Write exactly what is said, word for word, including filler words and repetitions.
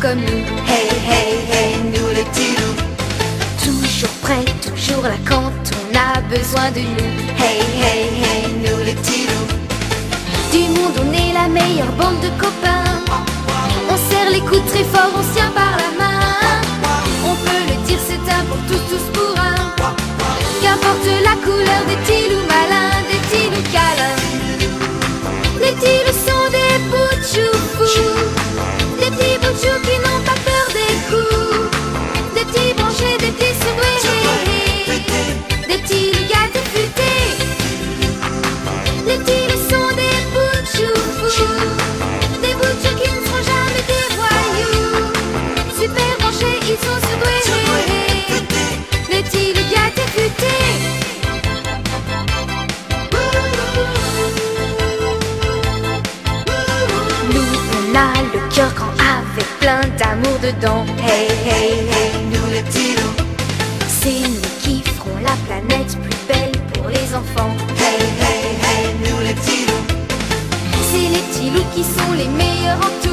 comme nous. Hey, hey, hey, nous les petits loups. Toujours prêts, toujours là quand on a besoin de nous. Hey, hey, hey, nous les petits loups. Du monde, on est la meilleure bande de copains. On serre les coudes très fort, on se tient par la main. On peut le dire, c'est un pour tous, tous pour un. Qu'importe la couleur des petits loups malins, des petits loups câlins. Les petits loups sont des bouts de chou fous, des petits bouts de chou qui n'ont pas peur des coups, des petits branchés, des petits surdoués, des petits loups gâtés futés. Les petits loups sont des bouts de chou fous, des bouts de chou qui ne seront jamais des voyous. Super branchés, ils sont surdoués, les petits loups gâtés futés. On a le cœur grand avec plein d'amour dedans. Hey, hey, hey, nous les petits loups. C'est nous qui ferons la planète plus belle pour les enfants. Hey, hey, hey, nous les petits loups. C'est les petits loups qui sont les meilleurs en tout.